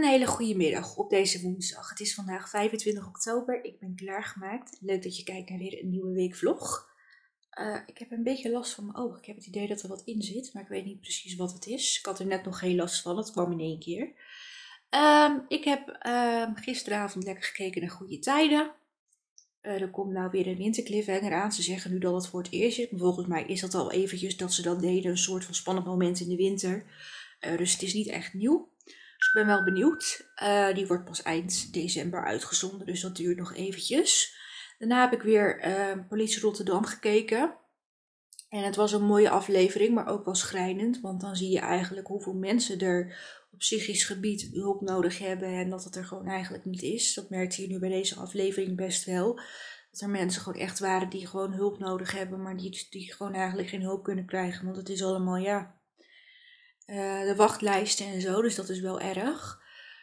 hele goede middag op deze woensdag. Het is vandaag 25 oktober. Ik ben klaargemaakt. Leuk dat je kijkt naar weer een nieuwe weekvlog. Ik heb een beetje last van mijn oog. Ik heb het idee dat er wat in zit, maar ik weet niet precies wat het is. Ik had er net nog geen last van. Het kwam in één keer. Ik heb gisteravond lekker gekeken naar Goede Tijden. Er komt nou weer een wintercliffhanger aan. Ze zeggen nu dat het voor het eerst is. Maar volgens mij is dat al eventjes dat ze dat deden. Een soort van spannend moment in de winter. Dus het is niet echt nieuw. Dus ik ben wel benieuwd. Die wordt pas eind december uitgezonden. Dus dat duurt nog eventjes. Daarna heb ik weer Politie Rotterdam gekeken. En het was een mooie aflevering. Maar ook wel schrijnend. Want dan zie je eigenlijk hoeveel mensen er op psychisch gebied hulp nodig hebben. En dat het er gewoon eigenlijk niet is. Dat merkte je nu bij deze aflevering best wel. Dat er mensen gewoon echt waren die gewoon hulp nodig hebben. Maar die gewoon eigenlijk geen hulp kunnen krijgen. Want het is allemaal de wachtlijsten en zo. Dus dat is wel erg.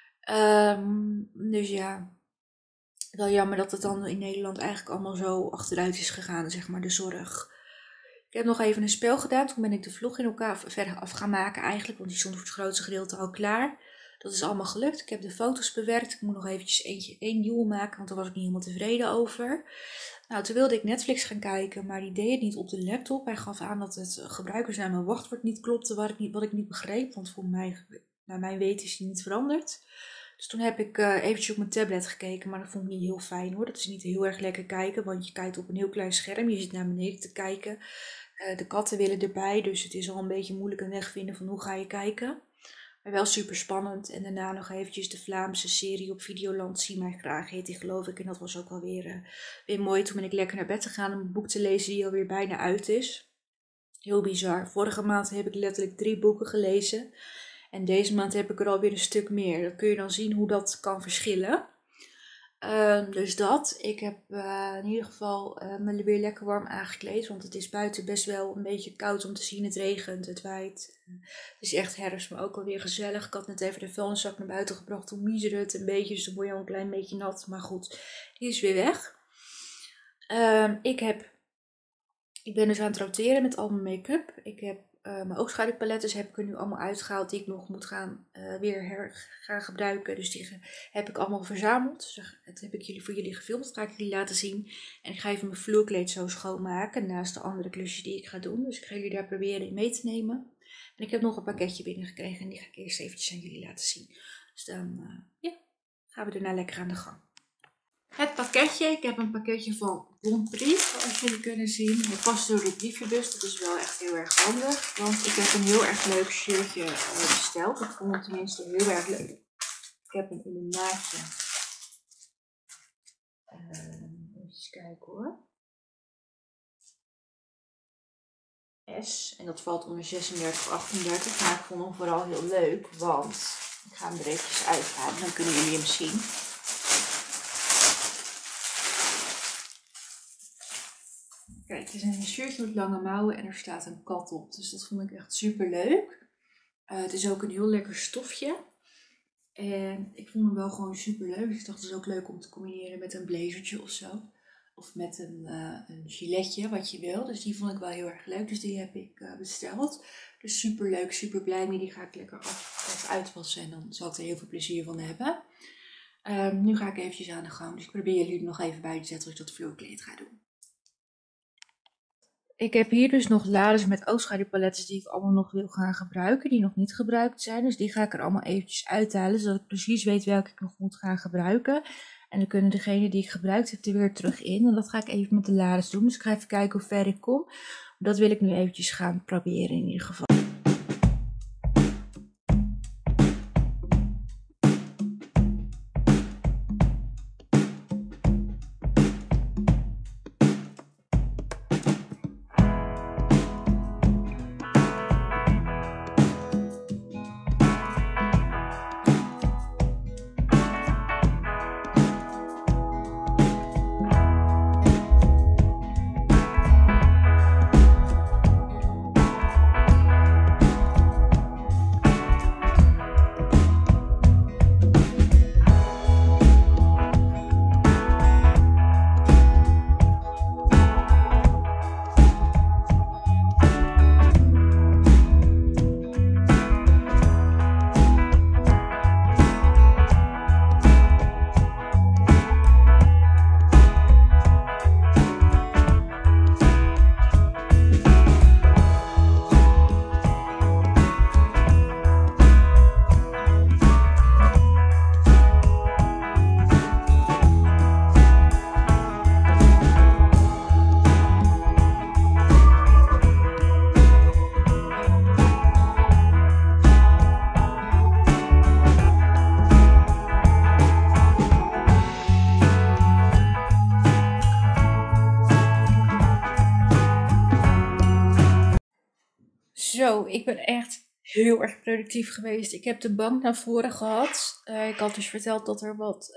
Dus ja. Wel jammer dat het dan in Nederland eigenlijk allemaal zo achteruit is gegaan. Zeg maar de zorg. Ik heb nog even een spel gedaan. Toen ben ik de vlog in elkaar verder af gaan maken eigenlijk. Want die stond voor het grootste gedeelte al klaar. Dat is allemaal gelukt. Ik heb de foto's bewerkt. Ik moet nog eventjes één nieuwe maken. Want daar was ik niet helemaal tevreden over. Nou, toen wilde ik Netflix gaan kijken. Maar die deed het niet op de laptop. Hij gaf aan dat het gebruikersnaam en wachtwoord niet klopte. Wat ik niet begreep. Want voor mij, naar mijn weten is die niet veranderd. Dus toen heb ik eventjes op mijn tablet gekeken. Maar dat vond ik niet heel fijn hoor. Dat is niet heel erg lekker kijken. Want je kijkt op een heel klein scherm. Je zit naar beneden te kijken. De katten willen erbij, dus het is al een beetje moeilijk een weg vinden van hoe ga je kijken. Maar wel super spannend. En daarna nog eventjes de Vlaamse serie op Videoland, Zie mij graag heet die geloof ik. En dat was ook wel weer mooi. Toen ben ik lekker naar bed gegaan om een boek te lezen die alweer bijna uit is. Heel bizar. Vorige maand heb ik letterlijk 3 boeken gelezen. En deze maand heb ik er alweer een stuk meer. Dan kun je dan zien hoe dat kan verschillen. Dus dat. Ik heb in ieder geval me weer lekker warm aangekleed. Want het is buiten best wel een beetje koud om te zien. Het regent, het waait. Het is echt herfst, maar ook alweer gezellig. Ik had net even de vuilniszak naar buiten gebracht. Toen miezerde het een beetje, dus dan word je al een klein beetje nat. Maar goed, die is weer weg. Ik ben dus aan het roteren met al mijn make-up. Ik heb mijn oogschaduwpalettes heb ik er nu allemaal uitgehaald die ik nog moet gaan gebruiken. Dus die heb ik allemaal verzameld. Dus dat heb ik voor jullie gefilmd. Dat ga ik jullie laten zien. En ik ga even mijn vloerkleed zo schoonmaken. Naast de andere klusjes die ik ga doen. Dus ik ga jullie daar proberen in mee te nemen. En ik heb nog een pakketje binnengekregen. En die ga ik eerst eventjes aan jullie laten zien. Dus dan gaan we daarna lekker aan de gang. Het pakketje. Ik heb een pakketje van Bonprix, zoals jullie kunnen zien. Het past door de brievenbus. Dat is wel echt heel erg handig. Want ik heb een heel erg leuk shirtje besteld. Ik vond het tenminste heel erg leuk. Ik heb hem in een maatje. Even kijken hoor. S. En dat valt onder 36 of 38. Maar ik vond hem vooral heel leuk. Want ik ga hem er eventjes uithalen. Dan kunnen jullie hem zien. Kijk, het is een shirtje met lange mouwen en er staat een kat op. Dus dat vond ik echt super leuk. Het is ook een heel lekker stofje. En ik vond hem wel gewoon super leuk. Ik dacht het is ook leuk om te combineren met een blazertje of zo. Of met een giletje, wat je wil. Dus die vond ik wel heel erg leuk. Dus die heb ik besteld. Dus super leuk, super blij mee. Die ga ik lekker even uitwassen. En dan zal ik er heel veel plezier van hebben. Nu ga ik eventjes aan de gang. Dus ik probeer jullie er nog even bij te zetten als ik dat vloerkleed ga doen. Ik heb hier dus nog laders met oogschaduwpaletten die ik allemaal nog wil gaan gebruiken. Die nog niet gebruikt zijn. Dus die ga ik er allemaal eventjes uithalen. Zodat ik precies weet welke ik nog moet gaan gebruiken. En dan kunnen degene die ik gebruikt heb er weer terug in. En dat ga ik even met de laders doen. Dus ik ga even kijken hoe ver ik kom. Dat wil ik nu eventjes gaan proberen in ieder geval. Zo, ik ben echt heel erg productief geweest. Ik heb de bank naar voren gehad. Ik had dus verteld dat er wat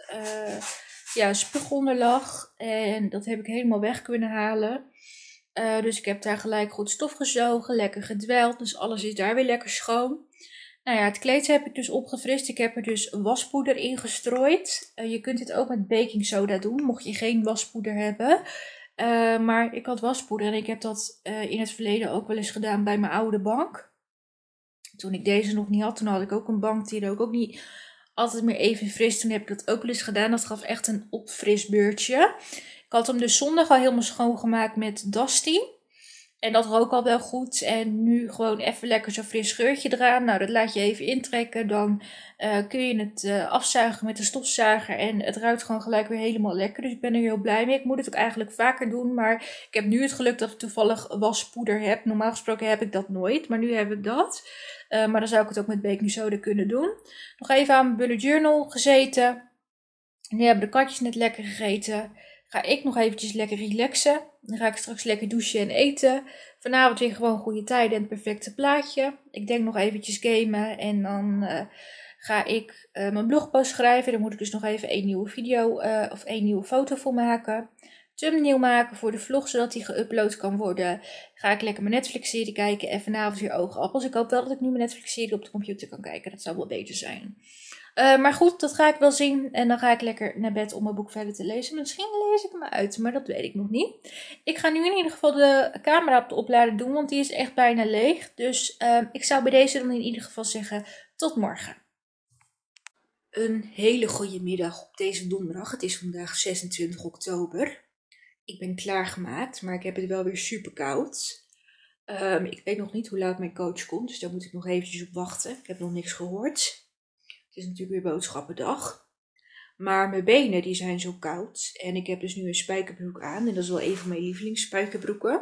spug onder lag. En dat heb ik helemaal weg kunnen halen. Dus ik heb daar gelijk goed stof gezogen, lekker gedweld. Dus alles is daar weer lekker schoon. Nou ja, het kleed heb ik dus opgefrist. Ik heb er dus waspoeder in gestrooid. Je kunt dit ook met baking soda doen, mocht je geen waspoeder hebben. Maar ik had waspoeder en ik heb dat in het verleden ook wel eens gedaan bij mijn oude bank. Toen ik deze nog niet had, toen had ik ook een bank die rook ook niet altijd meer even fris. Toen heb ik dat ook wel eens gedaan. Dat gaf echt een opfrisbeurtje. Ik had hem dus zondag al helemaal schoongemaakt met Dusty. En dat rook al wel goed. En nu gewoon even lekker zo'n fris geurtje eraan. Nou, dat laat je even intrekken. Dan kun je het afzuigen met de stofzuiger. En het ruikt gewoon gelijk weer helemaal lekker. Dus ik ben er heel blij mee. Ik moet het ook eigenlijk vaker doen. Maar ik heb nu het geluk dat ik toevallig waspoeder heb. Normaal gesproken heb ik dat nooit. Maar nu heb ik dat. Maar dan zou ik het ook met baking soda kunnen doen. Nog even aan mijn bullet journal gezeten. Nu hebben de katjes net lekker gegeten. Ga ik nog eventjes lekker relaxen. Dan ga ik straks lekker douchen en eten. Vanavond weer gewoon goede tijden en het perfecte plaatje. Ik denk nog eventjes gamen. En dan ga ik mijn blogpost schrijven. Dan moet ik dus nog even een nieuwe video of een nieuwe foto voor maken. Thumbnail maken voor de vlog, zodat die geüpload kan worden. Ga ik lekker mijn Netflix-serie kijken. En vanavond weer oogappels. Ik hoop wel dat ik nu mijn Netflix-serie op de computer kan kijken. Dat zou wel beter zijn. Maar goed, dat ga ik wel zien. En dan ga ik lekker naar bed om mijn boek verder te lezen. Misschien lees ik hem uit, maar dat weet ik nog niet. Ik ga nu in ieder geval de camera op de oplader doen, want die is echt bijna leeg. Dus ik zou bij deze dan in ieder geval zeggen, tot morgen. Een hele goede middag op deze donderdag. Het is vandaag 26 oktober. Ik ben klaargemaakt, maar ik heb het wel weer super koud. Ik weet nog niet hoe laat mijn coach komt, dus daar moet ik nog eventjes op wachten. Ik heb nog niks gehoord. Het is natuurlijk weer boodschappendag. Maar mijn benen die zijn zo koud. En ik heb dus nu een spijkerbroek aan. En dat is wel een van mijn lievelingsspijkerbroeken.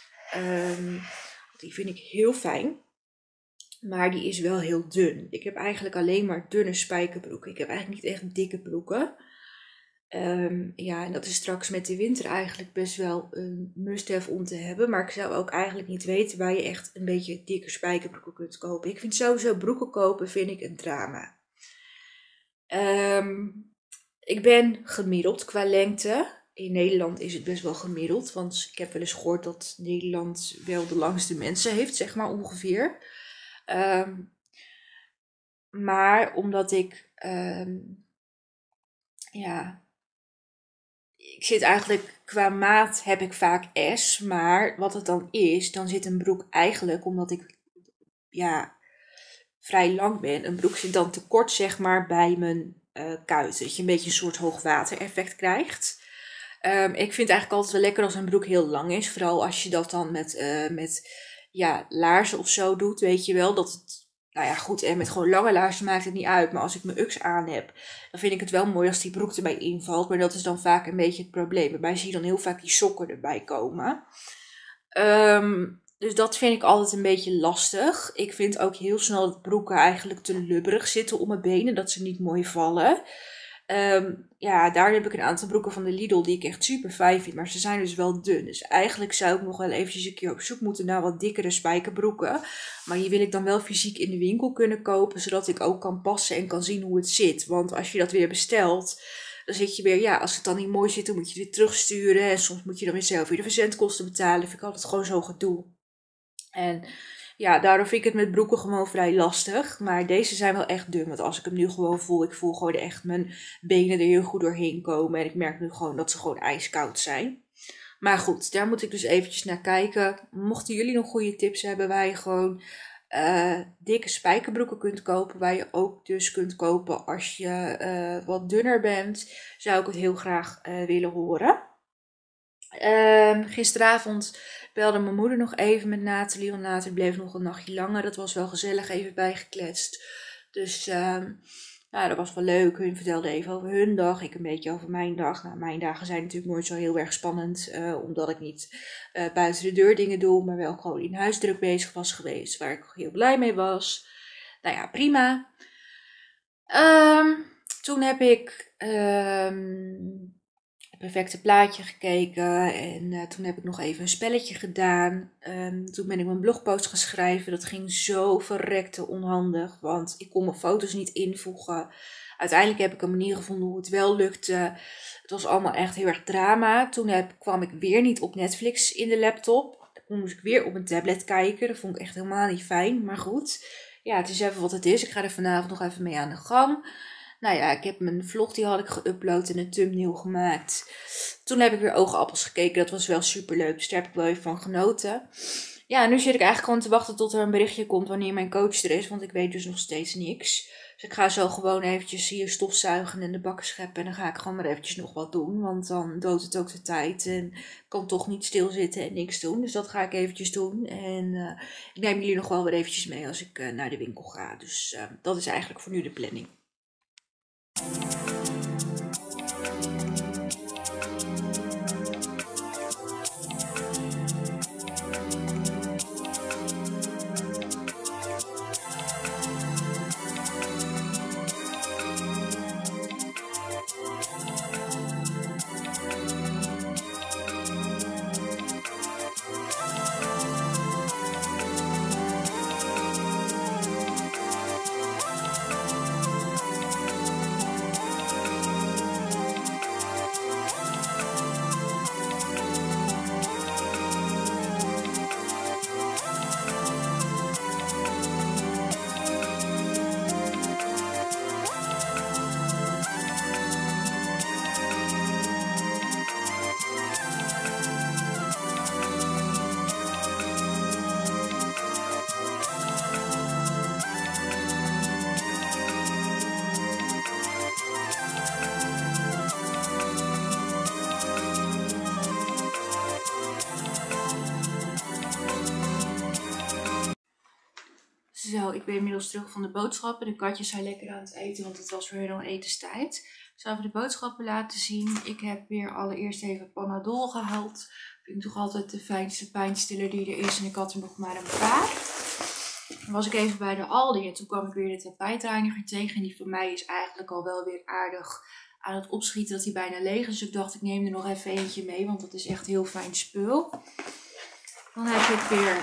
Die vind ik heel fijn. Maar die is wel heel dun. Ik heb eigenlijk alleen maar dunne spijkerbroeken. Ik heb eigenlijk niet echt dikke broeken. En dat is straks met de winter eigenlijk best wel een must-have om te hebben. Maar ik zou ook eigenlijk niet weten waar je echt een beetje dikke spijkerbroeken kunt kopen. Ik vind sowieso broeken kopen vind ik een drama. Ik ben gemiddeld qua lengte. In Nederland is het best wel gemiddeld. Want ik heb wel eens gehoord dat Nederland wel de langste mensen heeft, zeg maar ongeveer. Maar omdat ik... ik zit eigenlijk qua maat heb ik vaak S. Maar wat het dan is, dan zit een broek eigenlijk, omdat ik vrij lang ben. Een broek zit dan te kort, zeg maar, bij mijn kuiten. Dat je een beetje een soort hoogwater effect krijgt. Ik vind het eigenlijk altijd wel lekker als een broek heel lang is. Vooral als je dat dan met laarzen of zo doet, weet je wel. Dat het, goed, en met gewoon lange laarzen maakt het niet uit. Maar als ik mijn UX aan heb, dan vind ik het wel mooi als die broek erbij invalt. Maar dat is dan vaak een beetje het probleem. Bij zie je dan heel vaak die sokken erbij komen. Dus dat vind ik altijd een beetje lastig. Ik vind ook heel snel dat broeken eigenlijk te lubberig zitten om mijn benen. Dat ze niet mooi vallen. Daar heb ik een aantal broeken van de Lidl die ik echt super fijn vind. Maar ze zijn dus wel dun. Dus eigenlijk zou ik nog wel eventjes een keer op zoek moeten naar wat dikkere spijkerbroeken. Maar die wil ik dan wel fysiek in de winkel kunnen kopen. Zodat ik ook kan passen en kan zien hoe het zit. Want als je dat weer bestelt, dan zit je weer, als het dan niet mooi zit, dan moet je het weer terugsturen. En soms moet je dan weer zelf weer de verzendkosten betalen. Vind ik altijd gewoon zo gedoe. En daardoor vind ik het met broeken gewoon vrij lastig. Maar deze zijn wel echt dun. Want als ik hem nu gewoon voel, ik voel gewoon echt mijn benen er heel goed doorheen komen. En ik merk nu gewoon dat ze gewoon ijskoud zijn. Maar goed, daar moet ik dus eventjes naar kijken. Mochten jullie nog goede tips hebben waar je gewoon dikke spijkerbroeken kunt kopen. Waar je ook dus kunt kopen als je wat dunner bent. Zou ik het heel graag willen horen. Gisteravond belde mijn moeder nog even met Nathalie. Want Nathalie bleef nog een nachtje langer. Dat was wel gezellig, even bijgekletst. Dus dat was wel leuk. Hun vertelde even over hun dag. Ik een beetje over mijn dag. Nou, mijn dagen zijn natuurlijk nooit zo heel erg spannend. Omdat ik niet buiten de deur dingen doe. Maar wel gewoon in huis druk bezig was geweest. Waar ik heel blij mee was. Nou ja, prima. Toen heb ik perfecte plaatje gekeken en toen heb ik nog even een spelletje gedaan. Toen ben ik mijn blogpost gaan schrijven. Dat ging zo verrekte onhandig, want ik kon mijn foto's niet invoegen. Uiteindelijk heb ik een manier gevonden hoe het wel lukte. Het was allemaal echt heel erg drama. Toen kwam ik weer niet op Netflix in de laptop. Toen moest ik weer op een tablet kijken. Dat vond ik echt helemaal niet fijn, maar goed. Ja, het is even wat het is. Ik ga er vanavond nog even mee aan de gang. Nou ja, ik heb mijn vlog, die had ik geüpload en een thumbnail gemaakt. Toen heb ik weer Oogappels gekeken. Dat was wel super leuk. Dus daar heb ik wel even van genoten. Ja, en nu zit ik eigenlijk gewoon te wachten tot er een berichtje komt wanneer mijn coach er is. Want ik weet dus nog steeds niks. Dus ik ga zo gewoon eventjes hier stofzuigen en de bakken scheppen. En dan ga ik gewoon maar eventjes nog wat doen. Want dan doodt het ook de tijd. En ik kan toch niet stilzitten en niks doen. Dus dat ga ik eventjes doen. En ik neem jullie nog wel weer eventjes mee als ik naar de winkel ga. Dus dat is eigenlijk voor nu de planning. Zo, ik ben inmiddels terug van de boodschappen. De katjes zijn lekker aan het eten, want het was weer al etenstijd. Ik zal even de boodschappen laten zien. Ik heb weer allereerst even Panadol gehaald. Vind ik toch altijd de fijnste pijnstiller die er is. En ik had er nog maar een paar. Dan was ik even bij de Aldi en toen kwam ik weer de tapijtreiniger tegen. En die van mij is eigenlijk al wel weer aardig aan het opschieten dat hij bijna leeg is. Dus ik dacht, ik neem er nog even eentje mee, want dat is echt heel fijn spul. Dan heb ik weer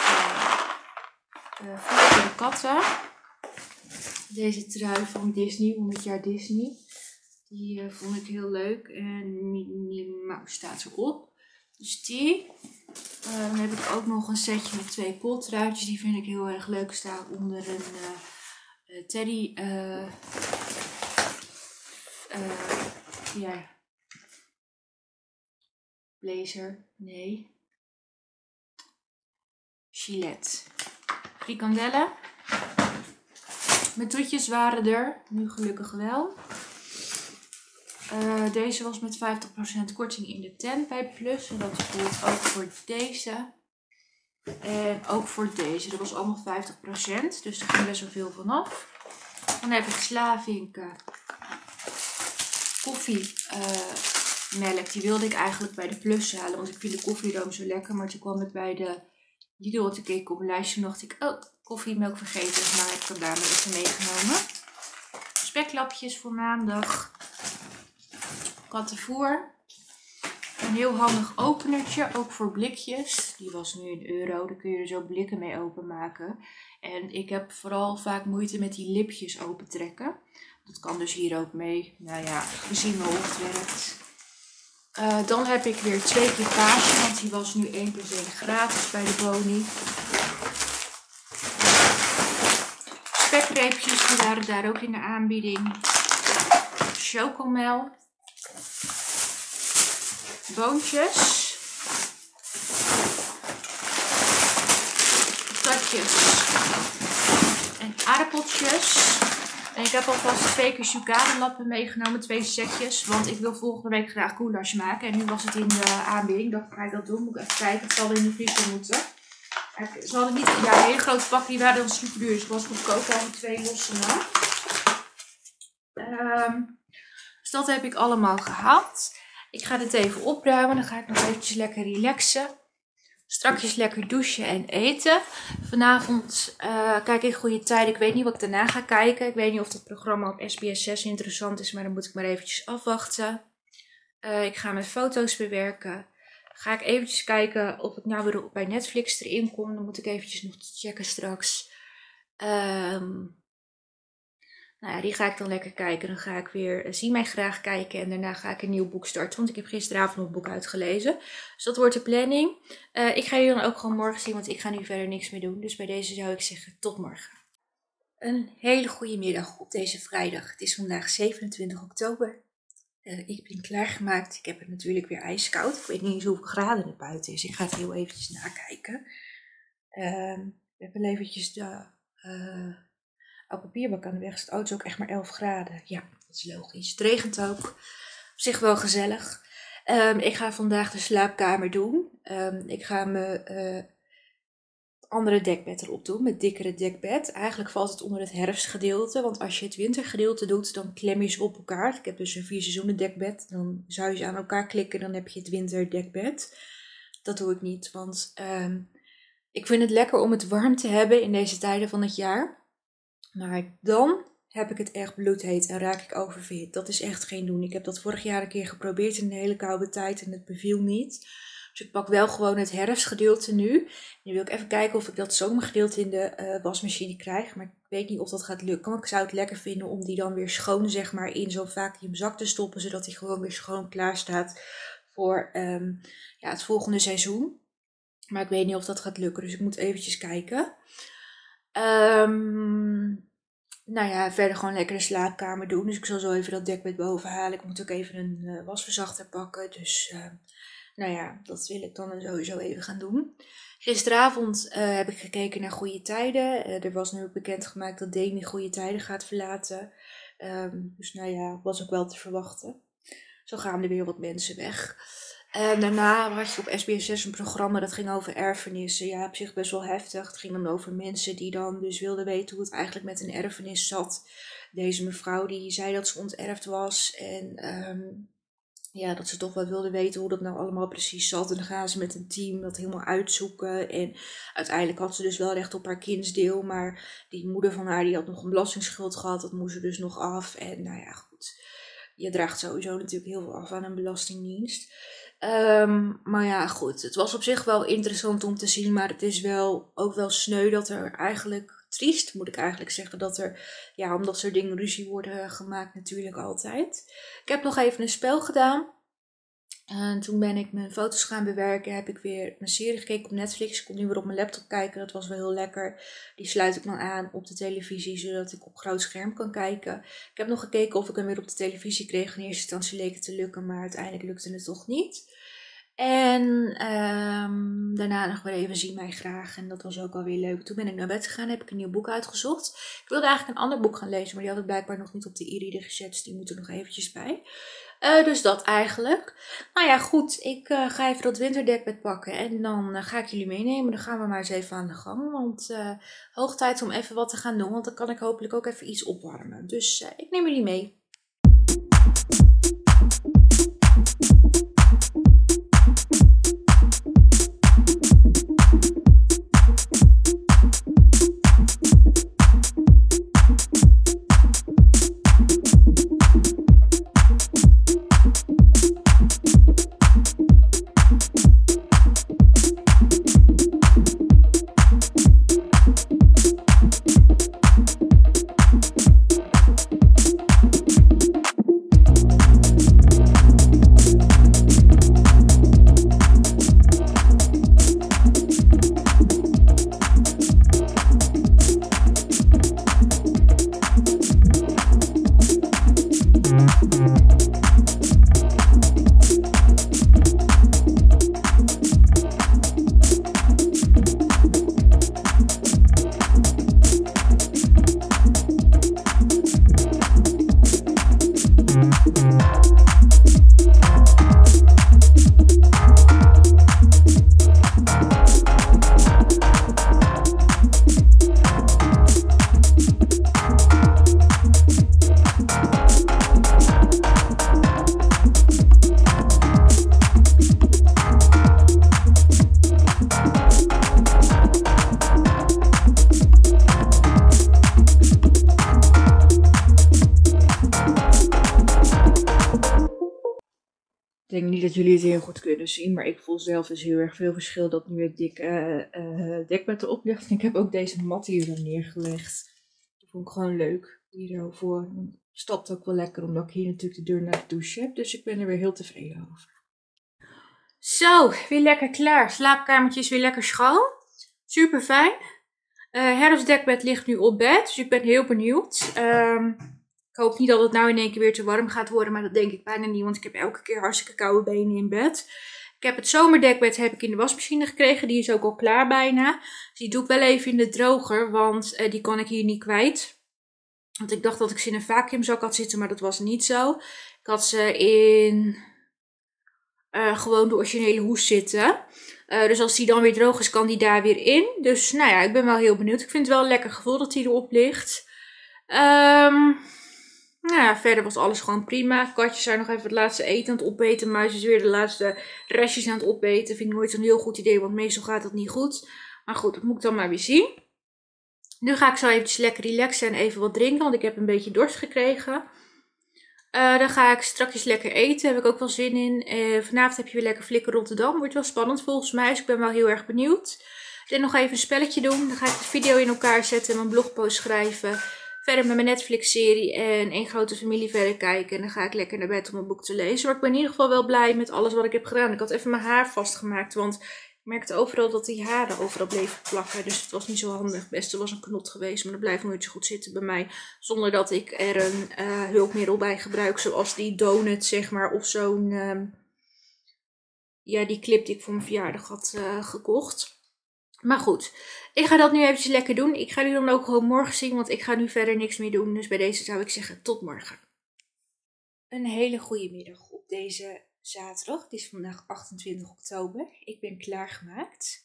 voer voor de katten. Deze trui van Disney, 100 jaar Disney. Die vond ik heel leuk. En Minnie Mouse staat erop. Dus die. Dan heb ik ook nog een setje met 2 kooltruitjes. Die vind ik heel erg leuk. Staan onder een teddy. Blazer. Nee. Gilet. Frikandellen. Mijn toetjes waren er. Nu gelukkig wel. Deze was met 50% korting in de tent bij Plus. En dat gold ook voor deze. En ook voor deze. Dat was allemaal 50%. Dus er ging best wel veel vanaf. Dan heb ik Slavink koffiemelk. Die wilde ik eigenlijk bij de Plus halen. Want ik vind de koffieroom zo lekker. Maar toen kwam het bij de Lidl te kijken op een lijstje. En dacht ik, oh, koffiemelk vergeten. Maar ik heb daar maar even meegenomen. Speklapjes voor maandag. Kattenvoer. Een heel handig openertje, ook voor blikjes. Die was nu €1. Daar kun je er zo blikken mee openmaken. En ik heb vooral vaak moeite met die lipjes opentrekken. Dat kan dus hier ook mee. Nou ja, we zien wel hoe het werkt. Dan heb ik weer 2 keer kaasje, want die was nu 1+1 gratis bij de Boni. Spekreepjes, die waren daar ook in de aanbieding. Chocomel. Boontjes. Patatjes. En aardappeltjes. En ik heb alvast 2 keer sucadelappen meegenomen, 2 setjes. Want ik wil volgende week graag goulash maken. En nu was het in de aanbieding. Dat ga ik dat doen. Moet ik even kijken. Het zal in de vriezer moeten. Ze hadden niet een hele grote pak. Die waren dan super duur. Dus ik was goedkoop al 2 losse na. Dus dat heb ik allemaal gehaald. Ik ga dit even opruimen. Dan ga ik nog eventjes lekker relaxen. Strakjes lekker douchen en eten. Vanavond kijk ik Goede Tijden. Ik weet niet wat ik daarna ga kijken. Ik weet niet of het programma op SBS 6 interessant is. Maar dan moet ik maar eventjes afwachten. Ik ga mijn foto's bewerken. Ga ik eventjes kijken of ik nou weer bij Netflix erin kom. Dan moet ik eventjes nog checken straks. Nou ja, die ga ik dan lekker kijken. Dan ga ik weer Zie mij graag kijken. En daarna ga ik een nieuw boek starten. Want ik heb gisteravond nog een boek uitgelezen. Dus dat wordt de planning. Ik ga jullie dan ook gewoon morgen zien. Want ik ga nu verder niks meer doen. Dus bij deze zou ik zeggen tot morgen. Een hele goede middag op deze vrijdag. Het is vandaag 27 oktober. Ik ben klaargemaakt. Ik heb het natuurlijk weer ijskoud. Ik weet niet eens hoeveel graden het buiten is. Ik ga het heel eventjes nakijken. We hebben eventjes de oude papierbak aan de weg. Het is ook echt maar 11 graden. Ja, dat is logisch. Het regent ook. Op zich wel gezellig. Ik ga vandaag de slaapkamer doen. Ik ga mijn andere dekbed erop doen, met dikkere dekbed. Eigenlijk valt het onder het herfstgedeelte, want als je het wintergedeelte doet, dan klem je ze op elkaar. Ik heb dus een 4 seizoenen dekbed. Dan zou je ze aan elkaar klikken, dan heb je het winterdekbed. Dat doe ik niet, want ik vind het lekker om het warm te hebben in deze tijden van het jaar. Maar dan heb ik het echt bloedheet en raak ik oververhit. Dat is echt geen doen. Ik heb dat vorig jaar een keer geprobeerd in een hele koude tijd en het beviel niet. Dus ik pak wel gewoon het herfstgedeelte nu. Nu wil ik even kijken of ik dat zomergedeelte in de wasmachine krijg. Maar ik weet niet of dat gaat lukken. Ik zou het lekker vinden om die dan weer schoon, zeg maar, in zo'n vacuümzak te stoppen. Zodat die gewoon weer schoon klaar staat voor het volgende seizoen. Maar ik weet niet of dat gaat lukken. Dus ik moet eventjes kijken. Nou ja, verder gewoon lekker de slaapkamer doen. Dus ik zal zo even dat dekbed boven halen. Ik moet ook even een wasverzachter pakken. Dus nou ja, dat wil ik dan sowieso even gaan doen. Gisteravond heb ik gekeken naar Goede Tijden. Er was nu ook bekendgemaakt dat Demi Goede Tijden gaat verlaten. Dus nou ja, was ook wel te verwachten. Zo gaan er weer wat mensen weg. Daarna had je op SBS6 een programma dat ging over erfenissen. Ja, op zich best wel heftig. Het ging dan over mensen die dan dus wilden weten hoe het eigenlijk met een erfenis zat. Deze mevrouw die zei dat ze onterfd was en dat ze toch wel wilden weten hoe dat nou allemaal precies zat. En dan gaan ze met een team dat helemaal uitzoeken. En uiteindelijk had ze dus wel recht op haar kindsdeel. Maar die moeder van haar die had nog een belastingsschuld gehad. Dat moest er dus nog af. En nou ja, goed. Je draagt sowieso natuurlijk heel veel af aan een belastingdienst. Maar ja, goed. Het was op zich wel interessant om te zien. Maar het is wel ook wel sneu dat er eigenlijk... Triest moet ik eigenlijk zeggen dat er, ja, om dat soort dingen ruzie worden gemaakt natuurlijk altijd. Ik heb nog even een spel gedaan. En toen ben ik mijn foto's gaan bewerken. Heb ik weer een serie gekeken op Netflix. Ik kon nu weer op mijn laptop kijken. Dat was wel heel lekker. Die sluit ik dan aan op de televisie, zodat ik op groot scherm kan kijken. Ik heb nog gekeken of ik hem weer op de televisie kreeg. In eerste instantie leek het te lukken, maar uiteindelijk lukte het toch niet. En daarna nog weer even Zie mij graag. En dat was ook alweer leuk. Toen ben ik naar bed gegaan. Heb ik een nieuw boek uitgezocht. Ik wilde eigenlijk een ander boek gaan lezen. Maar die had ik blijkbaar nog niet op de e-reader gezet. Dus die moet er nog eventjes bij. Dus dat eigenlijk. Nou ja, goed. Ik ga even dat winterdekbed pakken. En dan ga ik jullie meenemen. Dan gaan we maar eens even aan de gang. Want hoog tijd om even wat te gaan doen. Want dan kan ik hopelijk ook even iets opwarmen. Dus ik neem jullie mee. Ik denk niet dat jullie het heel goed kunnen zien, maar ik voel zelf dus heel erg veel verschil dat nu het dik dekbed erop ligt. En ik heb ook deze mat hier dan neergelegd. Dat vond ik gewoon leuk hierover. Het stapt ook wel lekker, omdat ik hier natuurlijk de deur naar de douche heb. Dus ik ben er weer heel tevreden over. Zo, weer lekker klaar. Slaapkamertje is weer lekker schoon. Super fijn. Herfstdekbed ligt nu op bed, dus ik ben heel benieuwd. Ik hoop niet dat het nou in één keer weer te warm gaat worden, maar dat denk ik bijna niet, want ik heb elke keer hartstikke koude benen in bed. Ik heb het zomerdekbed heb ik in de wasmachine gekregen, die is ook al klaar bijna. Dus die doe ik wel even in de droger, want die kan ik hier niet kwijt. Want ik dacht dat ik ze in een vacuümzak had zitten, maar dat was niet zo. Ik had ze in gewoon de originele hoes zitten. Dus als die dan weer droog is, kan die daar weer in. Dus nou ja, ik ben wel heel benieuwd. Ik vind het wel een lekker gevoel dat die erop ligt. Nou ja, verder was alles gewoon prima. Katjes zijn nog even het laatste eten aan het opeten. Muis is weer de laatste restjes aan het opeten. Vind ik nooit zo'n heel goed idee, want meestal gaat dat niet goed. Maar goed, dat moet ik dan maar weer zien. Nu ga ik zo eventjes lekker relaxen en even wat drinken, want ik heb een beetje dorst gekregen. Dan ga ik straks lekker eten, heb ik ook wel zin in. Vanavond heb je weer lekker Flikker Rotterdam. Wordt wel spannend volgens mij, dus ik ben wel heel erg benieuwd. Ik wil nog even een spelletje doen. Dan ga ik de video in elkaar zetten en mijn blogpost schrijven. Verder met mijn Netflix-serie en één grote familie verder kijken. En dan ga ik lekker naar bed om een boek te lezen. Maar ik ben in ieder geval wel blij met alles wat ik heb gedaan. Ik had even mijn haar vastgemaakt, want ik merkte overal dat die haren overal bleven plakken. Dus het was niet zo handig. Het beste was een knot geweest, maar dat blijft nooit zo goed zitten bij mij. Zonder dat ik er een hulpmiddel bij gebruik, zoals die donut, zeg maar. Of zo'n, ja, die clip die ik voor mijn verjaardag had gekocht. Maar goed, ik ga dat nu eventjes lekker doen. Ik ga jullie dan ook gewoon morgen zien, want ik ga nu verder niks meer doen. Dus bij deze zou ik zeggen tot morgen. Een hele goede middag op deze zaterdag. Het is vandaag 28 oktober. Ik ben klaargemaakt.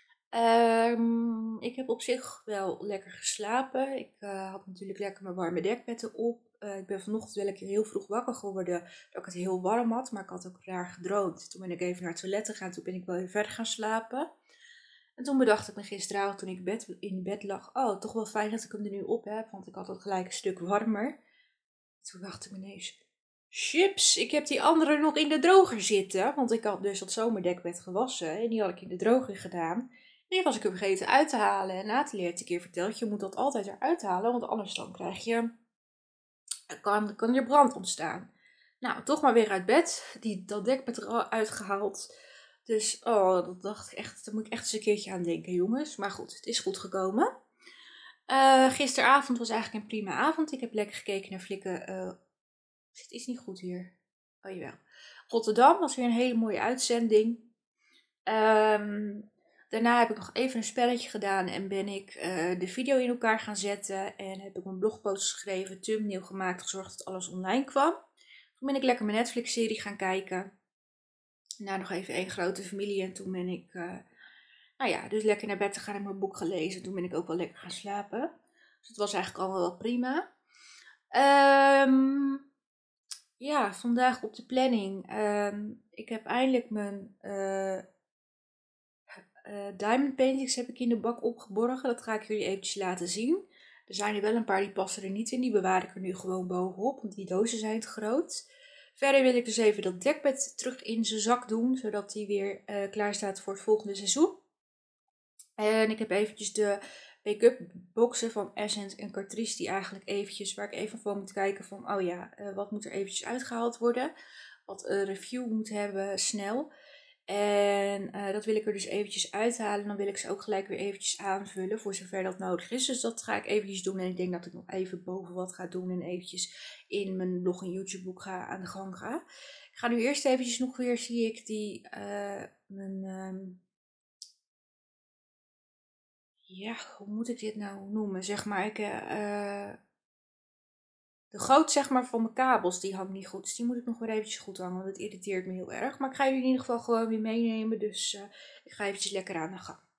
Ik heb op zich wel lekker geslapen. Ik had natuurlijk lekker mijn warme dekbed erop. Ik ben vanochtend wel een keer heel vroeg wakker geworden dat ik het heel warm had. Maar ik had ook raar gedroomd. Toen ben ik even naar het toilet gegaan. Toen ben ik wel weer verder gaan slapen. En toen bedacht ik me gisteravond toen ik in bed lag. Oh, toch wel fijn dat ik hem er nu op heb. Want ik had het gelijk een stuk warmer. Toen dacht ik ineens, chips, ik heb die andere nog in de droger zitten. Want ik had dus dat zomerdekbed gewassen. En die had ik in de droger gedaan. En die was ik er vergeten uit te halen. En Nathalie heeft een keer verteld, je moet dat altijd eruit halen. Want anders dan kan er brand ontstaan. Nou, toch maar weer uit bed. Dat dekbed eruit gehaald. Dus, dat dacht ik echt, daar moet ik echt eens een keertje aan denken, jongens. Maar goed, het is goed gekomen. Gisteravond was eigenlijk een prima avond. Ik heb lekker gekeken naar Flikken. Zit iets niet goed hier? Oh, jawel. Rotterdam was weer een hele mooie uitzending. Daarna heb ik nog even een spelletje gedaan en ben ik de video in elkaar gaan zetten. En heb ik mijn blogpost geschreven, thumbnail gemaakt, gezorgd dat alles online kwam. Toen ben ik lekker mijn Netflix-serie gaan kijken. Daarna nog even één grote familie en toen ben ik, dus lekker naar bed te gaan en mijn boek gelezen. Toen ben ik ook wel lekker gaan slapen. Dus het was eigenlijk allemaal wel prima. Vandaag op de planning. Ik heb eindelijk mijn diamond paintings heb ik in de bak opgeborgen. Dat ga ik jullie eventjes laten zien. Er zijn er wel een paar die passen er niet in. Die bewaar ik er nu gewoon bovenop, want die dozen zijn te groot. Verder wil ik dus even dat dekbed terug in zijn zak doen, zodat die weer klaar staat voor het volgende seizoen. En ik heb eventjes de make-up boxen van Essence en Catrice, die eigenlijk eventjes, waar ik even voor moet kijken van, wat moet er eventjes uitgehaald worden. Wat een review moet hebben, snel. En dat wil ik er dus eventjes uithalen. Dan wil ik ze ook gelijk weer eventjes aanvullen, voor zover dat nodig is. Dus dat ga ik eventjes doen. En ik denk dat ik nog even boven wat ga doen en eventjes in mijn blog en YouTube boek aan de gang ga. Ik ga nu eerst eventjes nog weer, zie ik, die, hoe moet ik dit nou noemen? Zeg maar, de goot zeg maar van mijn kabels, die hangt niet goed. Dus die moet ik nog weer eventjes goed hangen, want het irriteert me heel erg. Maar ik ga jullie in ieder geval gewoon weer meenemen. Dus ik ga eventjes lekker aan de gang.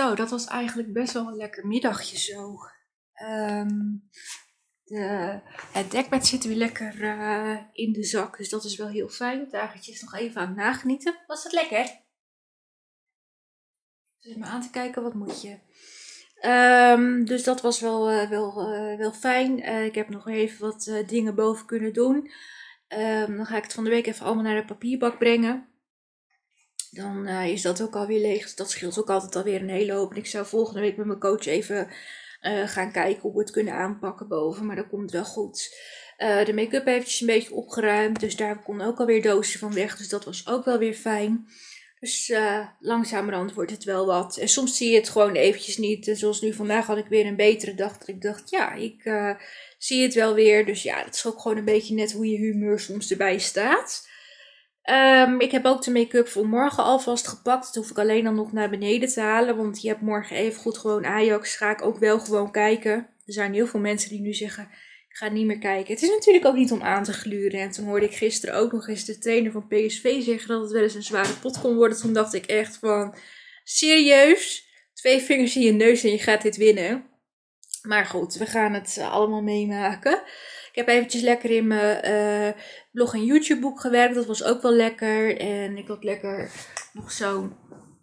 Zo, dat was eigenlijk best wel een lekker middagje zo. Ehm, het dekbed zit weer lekker in de zak, dus dat is wel heel fijn. Het wagentje is nog even aan het nagenieten. Was het lekker? Zit me aan te kijken, wat moet je? Dus dat was wel fijn. Ik heb nog even wat dingen boven kunnen doen. Dan ga ik het van de week even allemaal naar de papierbak brengen. Dan is dat ook alweer leeg. Dus dat scheelt ook altijd alweer een hele hoop. En ik zou volgende week met mijn coach even gaan kijken hoe we het kunnen aanpakken boven. Maar dat komt wel goed. De make-up eventjes een beetje opgeruimd. Dus daar kon ook alweer dozen van weg. Dus dat was ook wel weer fijn. Dus langzamerhand wordt het wel wat. En soms zie je het gewoon eventjes niet. Zoals nu vandaag had ik weer een betere dag. Dat ik dacht, ja, ik zie het wel weer. Dus ja, dat is ook gewoon een beetje net hoe je humeur soms erbij staat. Ik heb ook de make-up voor morgen alvast gepakt. Dat hoef ik alleen dan nog naar beneden te halen. Want je hebt morgen even goed gewoon Ajax. Ga ik ook wel gewoon kijken. Er zijn heel veel mensen die nu zeggen, ik ga niet meer kijken. Het is natuurlijk ook niet om aan te gluren. En toen hoorde ik gisteren ook nog eens de trainer van PSV zeggen dat het wel eens een zware pot kon worden. Toen dacht ik echt van, serieus? 2 vingers in je neus en je gaat dit winnen. Maar goed, we gaan het allemaal meemaken. Ik heb eventjes lekker in mijn blog en YouTube boek gewerkt. Dat was ook wel lekker. En ik had lekker nog zo'n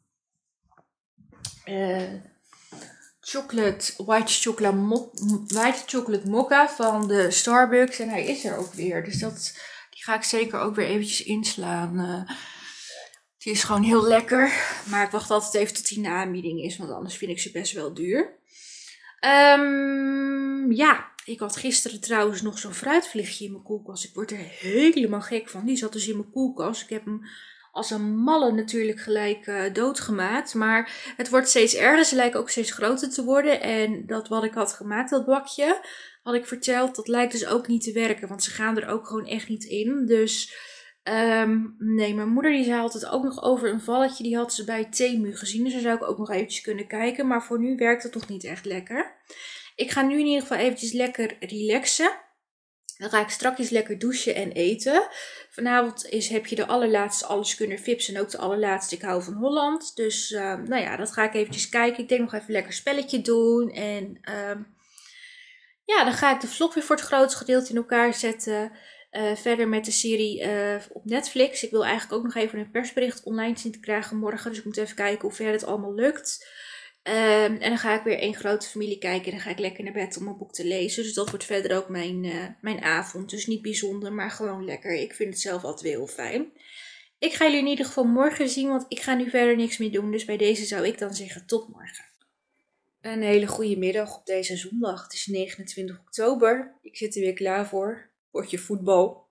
white chocolate mocha van de Starbucks. En hij is er ook weer. Dus die ga ik zeker ook weer eventjes inslaan. Die is gewoon heel lekker. Maar ik wacht altijd even tot die in de aanbieding is. Want anders vind ik ze best wel duur. Ja, ik had gisteren trouwens nog zo'n fruitvliegje in mijn koelkast. Ik word er helemaal gek van. Die zat dus in mijn koelkast. Ik heb hem als een malle natuurlijk gelijk doodgemaakt. Maar het wordt steeds erger. Ze lijken ook steeds groter te worden. En dat wat ik had gemaakt, dat bakje, had ik verteld, dat lijkt dus ook niet te werken. Want ze gaan er ook gewoon echt niet in. Dus nee, mijn moeder die zei altijd ook nog over een valletje. Die had ze bij Temu gezien. Dus daar zou ik ook nog eventjes kunnen kijken. Maar voor nu werkt het toch niet echt lekker. Ik ga nu in ieder geval eventjes lekker relaxen. Dan ga ik straks lekker douchen en eten. Vanavond heb je de allerlaatste Alles Kunnen Vips en ook de allerlaatste Ik Hou van Holland. Dus nou ja, dat ga ik eventjes kijken. Ik denk nog even lekker spelletje doen. En ja, dan ga ik de vlog weer voor het grootste gedeelte in elkaar zetten. Verder met de serie op Netflix. Ik wil eigenlijk ook nog even een persbericht online zien te krijgen morgen. Dus ik moet even kijken hoe ver het allemaal lukt. En dan ga ik weer één grote familie kijken. En dan ga ik lekker naar bed om mijn boek te lezen. Dus dat wordt verder ook mijn avond. Dus niet bijzonder, maar gewoon lekker. Ik vind het zelf altijd weer heel fijn. Ik ga jullie in ieder geval morgen zien, want ik ga nu verder niks meer doen. Dus bij deze zou ik dan zeggen tot morgen. Een hele goede middag op deze zondag. Het is 29 oktober. Ik zit er weer klaar voor. Potje voetbal.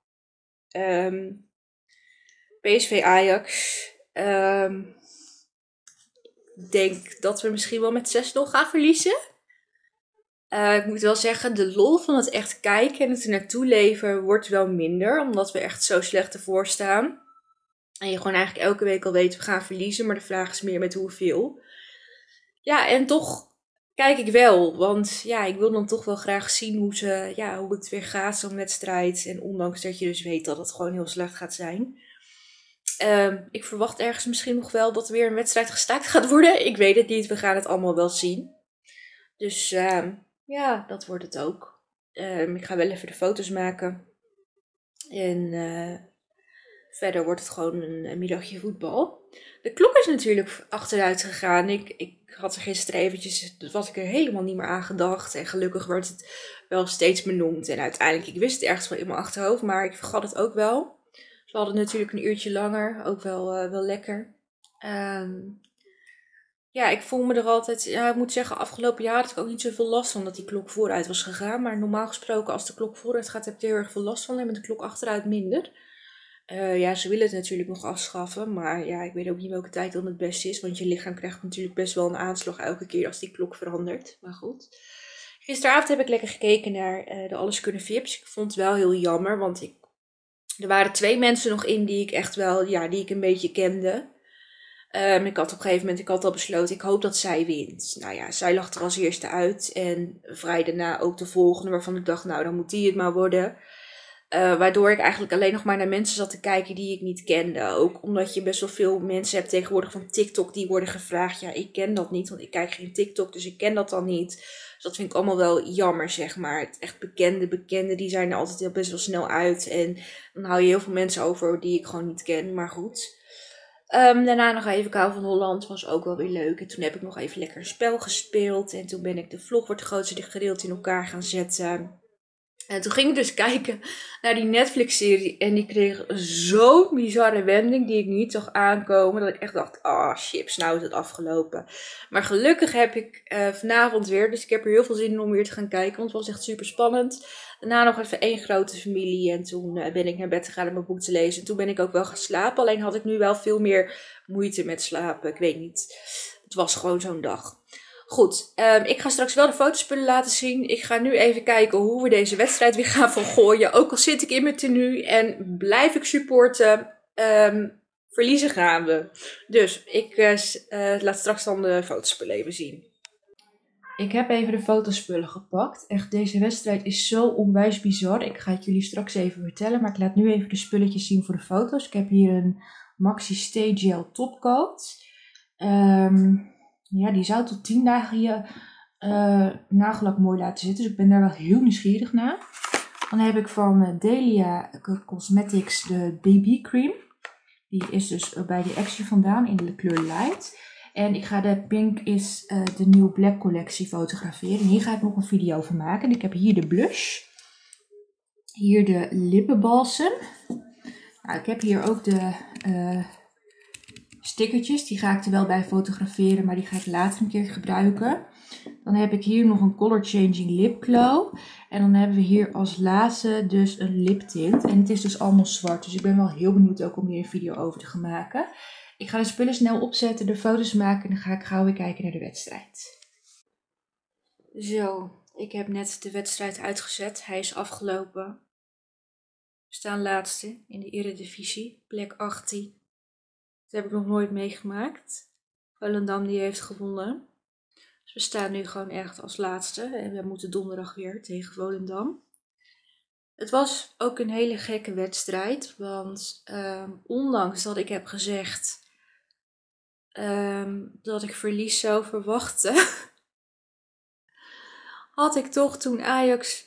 PSV Ajax. Ik denk dat we misschien wel met 6-0 gaan verliezen. Ik moet wel zeggen, de lol van het echt kijken en het er naartoe leven wordt wel minder. Omdat we echt zo slecht ervoor staan. En je gewoon eigenlijk elke week al weet, we gaan verliezen. Maar de vraag is meer met hoeveel. Ja, en toch kijk ik wel. Want ja, ik wil dan toch wel graag zien hoe het weer gaat, zo'n wedstrijd. En ondanks dat je dus weet dat het gewoon heel slecht gaat zijn. Ik verwacht ergens misschien nog wel dat er weer een wedstrijd gestaakt gaat worden. Ik weet het niet, we gaan het allemaal wel zien. Dus ja, dat wordt het ook. Ik ga wel even de foto's maken. En verder wordt het gewoon een middagje voetbal. De klok is natuurlijk achteruit gegaan. Ik had er gisteren eventjes, was ik er helemaal niet meer aan gedacht. En gelukkig werd het wel steeds benoemd. En uiteindelijk, ik wist het ergens wel in mijn achterhoofd, maar ik vergat het ook wel. We hadden natuurlijk een uurtje langer, ook wel lekker. Ja, ik voel me er altijd, ja, ik moet zeggen, afgelopen jaar had ik ook niet zoveel last van dat die klok vooruit was gegaan. Maar normaal gesproken, als de klok vooruit gaat, heb ik er heel erg veel last van. En met de klok achteruit minder. Ja, ze willen het natuurlijk nog afschaffen. Maar ja, ik weet ook niet welke tijd dan het beste is. Want je lichaam krijgt natuurlijk best wel een aanslag elke keer als die klok verandert. Maar goed. Gisteravond heb ik lekker gekeken naar de Alles Kunnen Vips. Ik vond het wel heel jammer, want er waren 2 mensen nog in die ik echt wel, ja, die ik een beetje kende. Ik had op een gegeven moment al besloten, ik hoop dat zij wint. Nou ja, zij lag er als eerste uit. En vrij daarna ook de volgende, waarvan ik dacht, nou, dan moet die het maar worden. Waardoor ik eigenlijk alleen nog maar naar mensen zat te kijken die ik niet kende. Ook omdat je best wel veel mensen hebt tegenwoordig van TikTok die worden gevraagd. Ja, ik ken dat niet, want ik kijk geen TikTok, dus ik ken dat dan niet. Dus dat vind ik allemaal wel jammer, zeg maar. Het echt bekende, die zijn er altijd heel best wel snel uit. En dan hou je heel veel mensen over die ik gewoon niet ken, maar goed. Daarna nog even Kou van Holland, was ook wel weer leuk. En toen heb ik nog even lekker een spel gespeeld. En toen ben ik de vlog wordt het grootste gedeelte in elkaar gaan zetten. En toen ging ik dus kijken naar die Netflix-serie. En die kreeg zo'n bizarre wending die ik niet zag aankomen. Dat ik echt dacht, chips, nou is het afgelopen. Maar gelukkig heb ik vanavond weer. Dus ik heb er heel veel zin in om weer te gaan kijken. Want het was echt super spannend. Daarna nog even 1 grote familie. En toen ben ik naar bed gegaan om mijn boek te lezen. En toen ben ik ook wel gaan slapen. Alleen had ik nu wel veel meer moeite met slapen. Ik weet niet. Het was gewoon zo'n dag. Goed, ik ga straks wel de fotospullen laten zien. Ik ga nu even kijken hoe we deze wedstrijd weer gaan van gooien. Ook al zit ik in mijn tenue en blijf ik supporten. Verliezen gaan we. Dus ik laat straks dan de fotospullen even zien. Ik heb even de fotospullen gepakt. Echt, deze wedstrijd is zo onwijs bizar. Ik ga het jullie straks even vertellen. Maar ik laat nu even de spulletjes zien voor de foto's. Ik heb hier een Maxi Stay Gel topcoat. Ja, die zou tot 10 dagen je nagellak mooi laten zitten. Dus ik ben daar wel heel nieuwsgierig naar. Dan heb ik van Delia Cosmetics de BB Cream. Die is dus bij de Action vandaan in de kleur Light. En ik ga de Pink is de New Black collectie fotograferen. En hier ga ik nog een video van maken. Ik heb hier de blush. Hier de lippenbalsem. Nou, ik heb hier ook de stickertjes. Die ga ik er wel bij fotograferen, maar die ga ik later een keer gebruiken. Dan heb ik hier nog een Color Changing Lip Glow. En dan hebben we hier als laatste dus een liptint. En het is dus allemaal zwart. Dus ik ben wel heel benieuwd ook om hier een video over te gaan maken. Ik ga de spullen snel opzetten, de foto's maken en dan ga ik gauw weer kijken naar de wedstrijd. Zo, ik heb net de wedstrijd uitgezet. Hij is afgelopen. We staan laatste in de Eredivisie, plek 18. Dat heb ik nog nooit meegemaakt. Volendam die heeft gewonnen. Dus we staan nu gewoon echt als laatste. En we moeten donderdag weer tegen Volendam. Het was ook een hele gekke wedstrijd. Want ondanks dat ik heb gezegd dat ik verlies zou verwachten. Had ik toch toen Ajax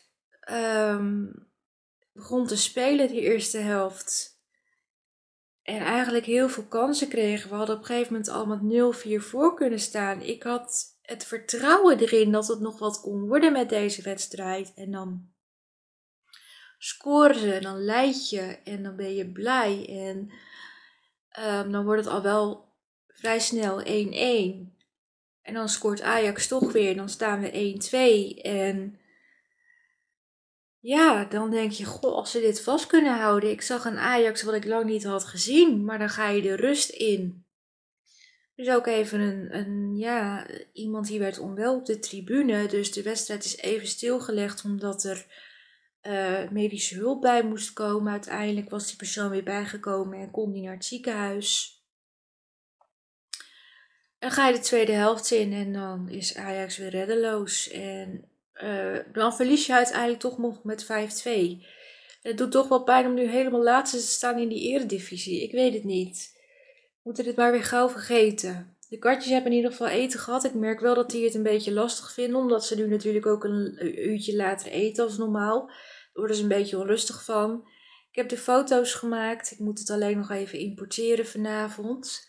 begon te spelen die eerste helft. En eigenlijk heel veel kansen kregen. We hadden op een gegeven moment al met 0-4 voor kunnen staan. Ik had het vertrouwen erin dat het nog wat kon worden met deze wedstrijd. En dan scoren ze en dan leid je en dan ben je blij. En dan wordt het al wel vrij snel 1-1. En dan scoort Ajax toch weer. Dan staan we 1-2. En ja, dan denk je, goh, als ze dit vast kunnen houden. Ik zag een Ajax wat ik lang niet had gezien. Maar dan ga je de rust in. Er is ook even iemand die werd onwel op de tribune. Dus de wedstrijd is even stilgelegd omdat er medische hulp bij moest komen. Uiteindelijk was die persoon weer bijgekomen en kon die naar het ziekenhuis. En dan ga je de tweede helft in en dan is Ajax weer reddeloos. En dan verlies je uiteindelijk toch nog met 5-2. Het doet toch wel pijn om nu helemaal laatste te staan in die eredivisie. Ik weet het niet. We moeten dit maar weer gauw vergeten. De katjes hebben in ieder geval eten gehad. Ik merk wel dat die het een beetje lastig vinden. Omdat ze nu natuurlijk ook een uurtje later eten als normaal. Daar worden ze een beetje onrustig van. Ik heb de foto's gemaakt. Ik moet het alleen nog even importeren vanavond.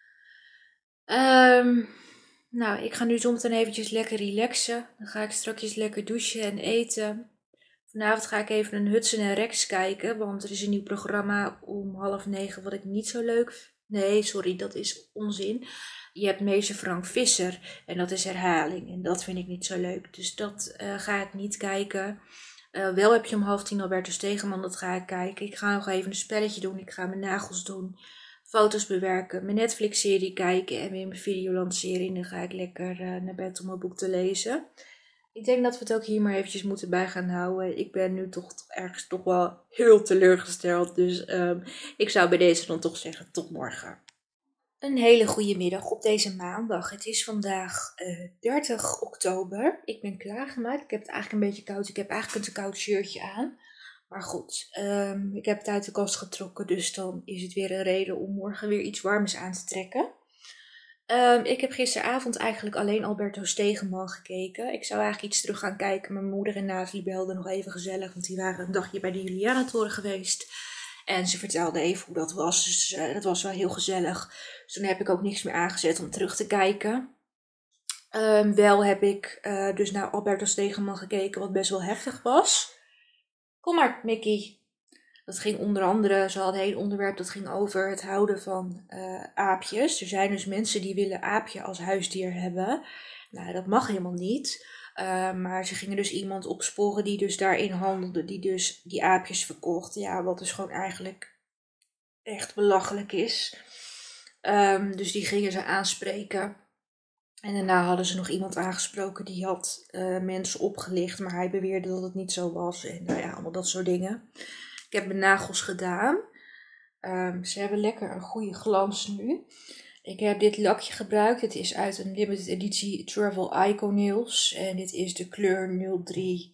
Nou, ik ga nu zometeen eventjes lekker relaxen. Dan ga ik straks lekker douchen en eten. Vanavond ga ik even een Hudson en Rex kijken. Want er is een nieuw programma om 20:30 wat ik niet zo leuk vind. Nee, sorry, dat is onzin. Je hebt meester Frank Visser en dat is herhaling. En dat vind ik niet zo leuk. Dus dat ga ik niet kijken. Wel heb je om 9:30 Albertus Stegeman, dat ga ik kijken. Ik ga nog even een spelletje doen. Ik ga mijn nagels doen. Foto's bewerken. Mijn Netflix-serie kijken. En weer mijn Videoland-serie. En dan ga ik lekker naar bed om mijn boek te lezen. Ik denk dat we het ook hier maar eventjes moeten bij gaan houden. Ik ben nu toch ergens toch wel heel teleurgesteld. Dus ik zou bij deze dan toch zeggen tot morgen. Een hele goede middag op deze maandag. Het is vandaag 30 oktober. Ik ben klaargemaakt. Ik heb het eigenlijk een beetje koud. Ik heb eigenlijk een te koud shirtje aan. Maar goed, ik heb het uit de kast getrokken, dus dan is het weer een reden om morgen weer iets warms aan te trekken. Ik heb gisteravond eigenlijk alleen Alberto Stegeman gekeken. Ik zou eigenlijk iets terug gaan kijken. Mijn moeder en Nathalie belden nog even gezellig, want die waren een dagje bij de Julianatoren geweest. En ze vertelde even hoe dat was, dus dat was wel heel gezellig. Dus toen heb ik ook niks meer aangezet om terug te kijken. Wel heb ik dus naar Alberto Stegeman gekeken, wat best wel heftig was. Kom maar, Mickey. Dat ging onder andere, ze hadden een heel onderwerp dat ging over het houden van aapjes. Er zijn dus mensen die willen aapje als huisdier hebben. Nou, dat mag helemaal niet. Maar ze gingen dus iemand opsporen die dus daarin handelde, die dus die aapjes verkocht. Ja, wat dus gewoon eigenlijk echt belachelijk is. Dus die gingen ze aanspreken. En daarna hadden ze nog iemand aangesproken die had mensen opgelicht, maar hij beweerde dat het niet zo was. En nou ja, allemaal dat soort dingen. Ik heb mijn nagels gedaan. Ze hebben lekker een goede glans nu. Ik heb dit lakje gebruikt. Het is uit een limited editie Travel Icon Nails. En dit is de kleur 03.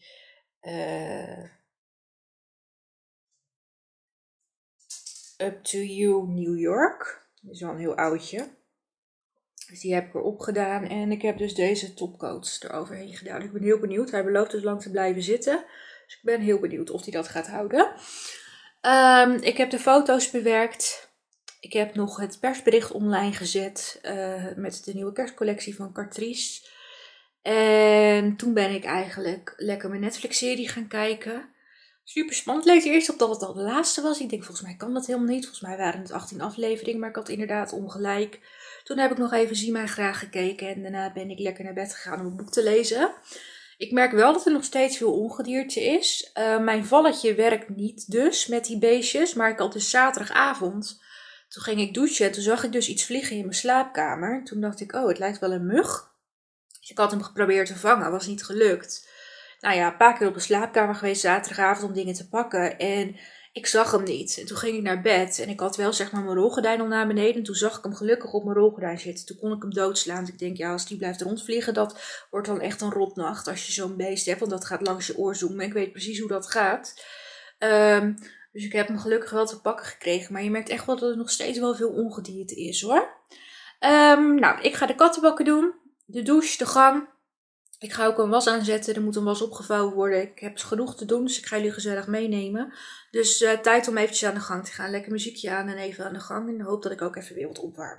Up to You New York. Dat is wel een heel oudje. Dus die heb ik erop gedaan. En ik heb dus deze topcoats eroverheen gedaan. Ik ben heel benieuwd. Hij belooft dus lang te blijven zitten. Dus ik ben heel benieuwd of hij dat gaat houden. Ik heb de foto's bewerkt. Ik heb nog het persbericht online gezet. Met de nieuwe kerstcollectie van Catrice. En toen ben ik eigenlijk lekker mijn Netflix-serie gaan kijken. Super spannend. Het leek eerst op dat het al de laatste was. Ik denk, volgens mij kan dat helemaal niet. Volgens mij waren het 18 afleveringen. Maar ik had inderdaad ongelijk. Toen heb ik nog even Zie mij graag gekeken. En daarna ben ik lekker naar bed gegaan om een boek te lezen. Ik merk wel dat er nog steeds veel ongedierte is. Mijn valletje werkt niet dus met die beestjes. Maar ik had dus zaterdagavond. Toen ging ik douchen. En toen zag ik dus iets vliegen in mijn slaapkamer. Toen dacht ik, oh, het lijkt wel een mug. Dus ik had hem geprobeerd te vangen. Was niet gelukt. Nou ja, een paar keer op de slaapkamer geweest zaterdagavond om dingen te pakken. En ik zag hem niet. En toen ging ik naar bed. En ik had wel zeg maar mijn rolgordijn al naar beneden. En toen zag ik hem gelukkig op mijn rolgordijn zitten. Toen kon ik hem doodslaan. Dus ik denk, ja, als die blijft rondvliegen, dat wordt dan echt een rotnacht als je zo'n beest hebt. Want dat gaat langs je oor zoomen. Ik weet precies hoe dat gaat. Dus ik heb hem gelukkig wel te pakken gekregen. Maar je merkt echt wel dat er nog steeds wel veel ongedierte is, hoor. Nou, ik ga de kattenbakken doen. De douche, de gang. Ik ga ook een was aanzetten. Er moet een was opgevouwen worden. Ik heb genoeg te doen, dus ik ga jullie gezellig meenemen. Dus tijd om eventjes aan de gang te gaan. Lekker muziekje aan en even aan de gang. En hoop dat ik ook even weer wat opwarm.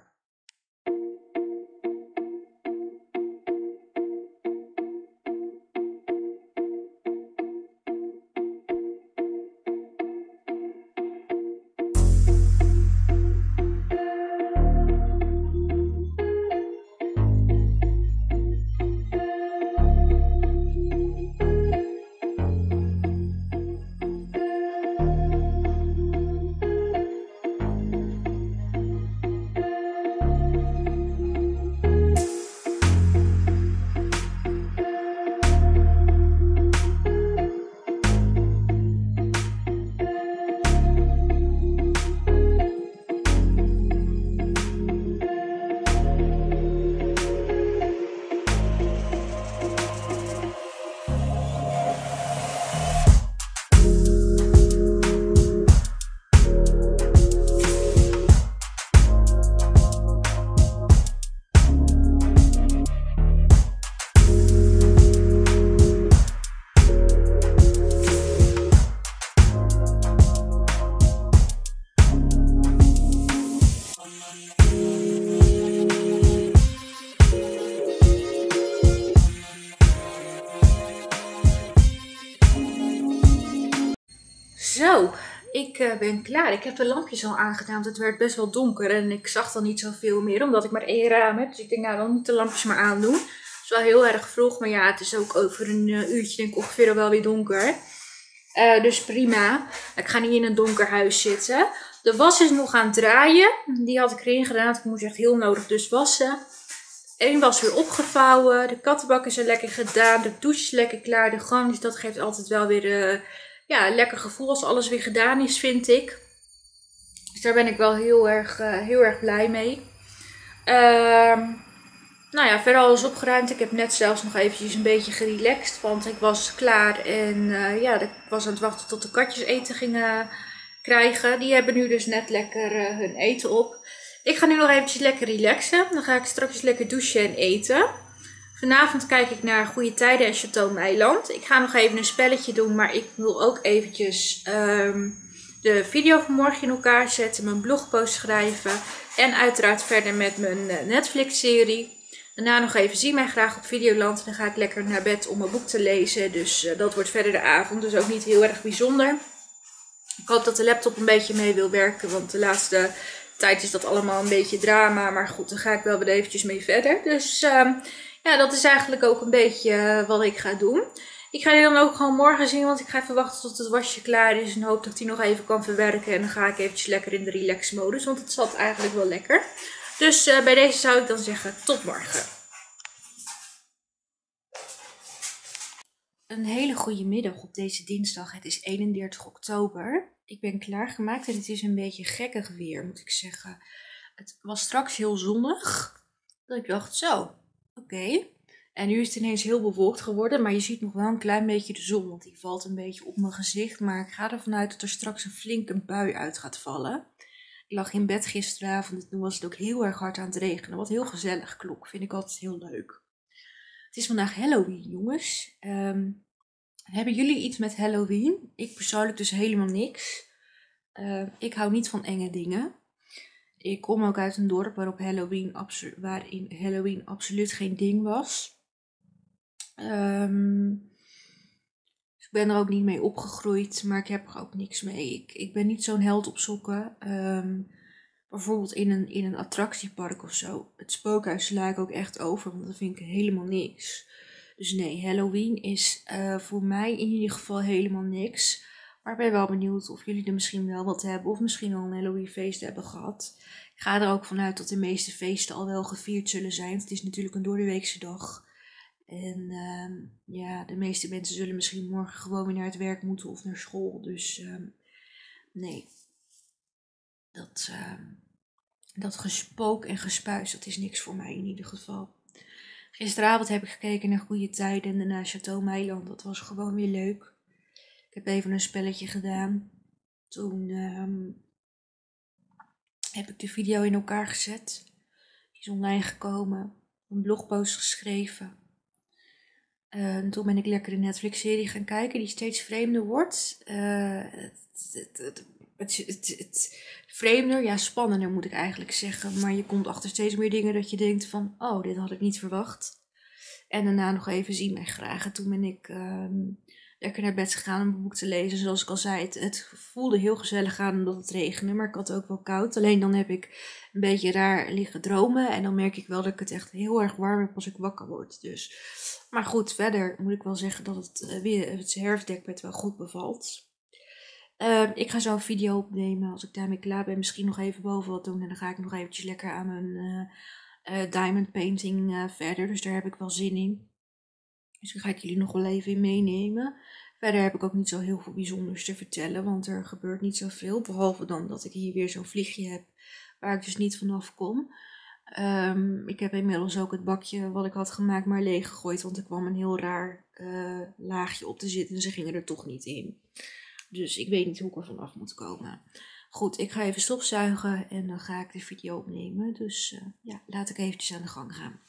Zo, ik ben klaar. Ik heb de lampjes al aangedaan, want het werd best wel donker en ik zag dan niet zoveel meer, omdat ik maar één raam heb. Dus ik denk, nou, dan moet de lampjes maar aandoen. Het is wel heel erg vroeg, maar ja, het is ook over een uurtje denk ik ongeveer al wel weer donker. Dus prima. Ik ga niet in een donker huis zitten. De was is nog aan het draaien. Die had ik erin gedaan. Ik moest echt heel nodig dus wassen. Eén was weer opgevouwen. De kattenbak is er lekker gedaan. De douche is lekker klaar. De gang, dus dat geeft altijd wel weer een lekker gevoel als alles weer gedaan is, vind ik. Dus daar ben ik wel heel erg blij mee. Nou ja, verder alles opgeruimd. Ik heb net zelfs nog eventjes een beetje gerelaxed, want ik was klaar en ja, ik was aan het wachten tot de katjes eten gingen krijgen. Die hebben nu dus net lekker hun eten op. Ik ga nu nog eventjes lekker relaxen. Dan ga ik straks lekker douchen en eten. Vanavond kijk ik naar Goede Tijden en Château Meiland. Ik ga nog even een spelletje doen, maar ik wil ook eventjes de video van morgen in elkaar zetten, mijn blogpost schrijven en uiteraard verder met mijn Netflix-serie. Daarna nog even Zie mij graag op Videoland. Dan ga ik lekker naar bed om mijn boek te lezen. Dus dat wordt verder de avond. Dus ook niet heel erg bijzonder. Ik hoop dat de laptop een beetje mee wil werken. Want de laatste tijd is dat allemaal een beetje drama. Maar goed, dan ga ik wel weer eventjes mee verder. Dus ja, dat is eigenlijk ook een beetje wat ik ga doen. Ik ga die dan ook gewoon morgen zien. Want ik ga even wachten tot het wasje klaar is. En hoop dat ik die nog even kan verwerken. En dan ga ik eventjes lekker in de relax modus. Want het zat eigenlijk wel lekker. Dus bij deze zou ik dan zeggen tot morgen. Een hele goede middag op deze dinsdag. Het is 31 oktober. Ik ben klaargemaakt en het is een beetje gekkig weer, moet ik zeggen. Het was straks heel zonnig. Dat ik dacht, zo, oké. En nu is het ineens heel bewolkt geworden, maar je ziet nog wel een klein beetje de zon. Want die valt een beetje op mijn gezicht. Maar ik ga ervan uit dat er straks een flinke bui uit gaat vallen. Ik lag in bed gisteravond en toen was het ook heel erg hard aan het regenen. Wat heel gezellig klonk, vind ik altijd heel leuk. Het is vandaag Halloween, jongens. Hebben jullie iets met Halloween? Ik persoonlijk dus helemaal niks. Ik hou niet van enge dingen. Ik kom ook uit een dorp waarin Halloween absoluut geen ding was. Ik ben er ook niet mee opgegroeid, maar ik heb er ook niks mee. Ik ben niet zo'n held op sokken. Bijvoorbeeld in een attractiepark of zo. Het spookhuis sla ik ook echt over, want dat vind ik helemaal niks. Dus nee, Halloween is voor mij in ieder geval helemaal niks. Maar ik ben wel benieuwd of jullie er misschien wel wat hebben. Of misschien al een Halloween feest hebben gehad. Ik ga er ook vanuit dat de meeste feesten al wel gevierd zullen zijn. Het is natuurlijk een doordeweekse dag. En ja, de meeste mensen zullen misschien morgen gewoon weer naar het werk moeten of naar school. Dus nee, dat gespook en gespuis, dat is niks voor mij in ieder geval. Gisteravond heb ik gekeken naar Goede Tijden en daarna Château Meiland. Dat was gewoon weer leuk. Ik heb even een spelletje gedaan. Toen heb ik de video in elkaar gezet. Die is online gekomen. Een blogpost geschreven. Toen ben ik lekker de Netflix-serie gaan kijken die steeds vreemder wordt. Het vreemder, ja spannender moet ik eigenlijk zeggen. Maar je komt achter steeds meer dingen dat je denkt van, oh, dit had ik niet verwacht. En daarna nog even Zie mij graag. En toen ben ik lekker naar bed gegaan om een boek te lezen. Zoals ik al zei, het voelde heel gezellig aan omdat het regende. Maar ik had ook wel koud. Alleen dan heb ik een beetje raar liggen dromen. En dan merk ik wel dat ik het echt heel erg warm heb als ik wakker word. Dus. Maar goed, verder moet ik wel zeggen dat het herfstdekbed wel goed bevalt. Ik ga zo een video opnemen. Als ik daarmee klaar ben, misschien nog even boven wat doen. En dan ga ik nog eventjes lekker aan mijn diamond painting verder. Dus daar heb ik wel zin in. Dus daar ga ik jullie nog wel even in meenemen. Verder heb ik ook niet zo heel veel bijzonders te vertellen. Want er gebeurt niet zoveel. Behalve dan dat ik hier weer zo'n vliegje heb waar ik dus niet vanaf kom. Ik heb inmiddels ook het bakje wat ik had gemaakt maar leeg gegooid. Want er kwam een heel raar laagje op te zitten. En ze gingen er toch niet in. Dus ik weet niet hoe ik er vanaf moet komen. Goed, ik ga even stofzuigen en dan ga ik de video opnemen. Dus ja, laat ik eventjes aan de gang gaan.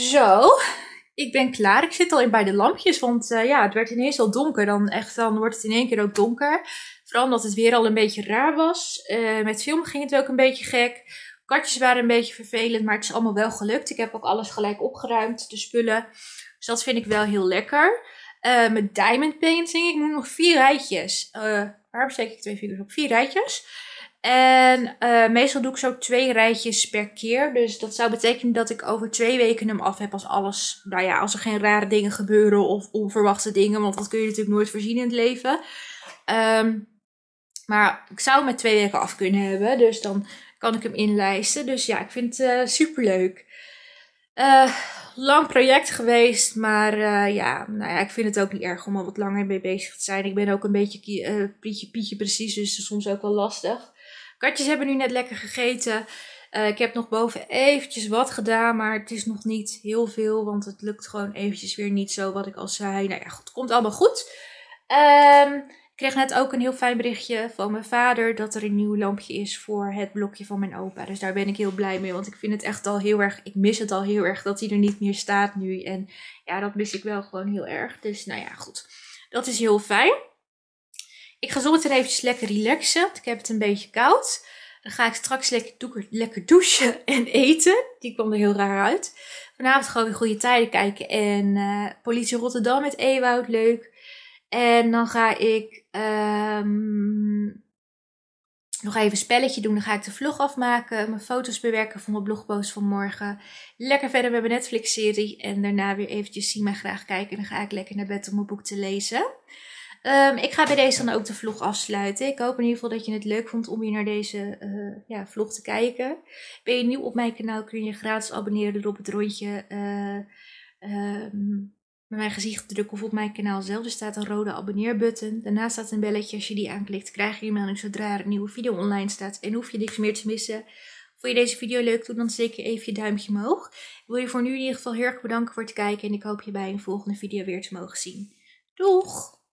Zo, ik ben klaar. Ik zit al bij de lampjes, want ja, het werd ineens al donker. Dan wordt het in één keer ook donker. Vooral omdat het weer al een beetje raar was. Met filmen ging het ook een beetje gek. Katjes waren een beetje vervelend, maar het is allemaal wel gelukt. Ik heb ook alles gelijk opgeruimd, de spullen. Dus dat vind ik wel heel lekker. Met diamond painting, ik moet nog 4 rijtjes. Waarom steek ik 2 vingers op? 4 rijtjes. En meestal doe ik zo 2 rijtjes per keer. Dus dat zou betekenen dat ik over 2 weken hem af heb als alles... Nou ja, als er geen rare dingen gebeuren of onverwachte dingen. Want dat kun je natuurlijk nooit voorzien in het leven. Maar ik zou hem met 2 weken af kunnen hebben. Dus dan kan ik hem inlijsten. Dus ja, ik vind het superleuk. Lang project geweest, maar ja, nou ja, ik vind het ook niet erg om al wat langer mee bezig te zijn. Ik ben ook een beetje Pietje precies, dus dat is soms ook wel lastig. Katjes hebben nu net lekker gegeten. Ik heb nog boven eventjes wat gedaan, maar het is nog niet heel veel, want het lukt gewoon eventjes weer niet zo wat ik al zei. Nou ja, goed, het komt allemaal goed. Ik kreeg net ook een heel fijn berichtje van mijn vader dat er een nieuw lampje is voor het blokje van mijn opa. Dus daar ben ik heel blij mee, want ik vind het echt al heel erg, ik mis het al heel erg dat hij er niet meer staat nu. En ja, dat mis ik wel gewoon heel erg. Dus nou ja, goed. Dat is heel fijn. Ik ga zo meteen eventjes lekker relaxen, want ik heb het een beetje koud. Dan ga ik straks lekker douchen en eten. Die kwam er heel raar uit. Vanavond gewoon weer goede tijden kijken en Politie Rotterdam met Ewout, leuk. En dan ga ik nog even een spelletje doen. Dan ga ik de vlog afmaken. Mijn foto's bewerken voor mijn blogpost van morgen. Lekker verder met mijn Netflix-serie. En daarna weer eventjes Zie mij graag kijken. En dan ga ik lekker naar bed om mijn boek te lezen. Ik ga bij deze dan ook de vlog afsluiten. Ik hoop in ieder geval dat je het leuk vond om weer naar deze vlog te kijken. Ben je nieuw op mijn kanaal, kun je gratis abonneren door op het rondje met mijn gezicht drukken of op mijn kanaal zelf. Er staat een rode abonneerbutton. Daarnaast staat een belletje. Als je die aanklikt, krijg je een melding zodra er een nieuwe video online staat. En hoef je niks meer te missen. Vond je deze video leuk? Doe dan zeker even je duimpje omhoog. Ik wil je voor nu in ieder geval heel erg bedanken voor het kijken. En ik hoop je bij een volgende video weer te mogen zien. Doeg!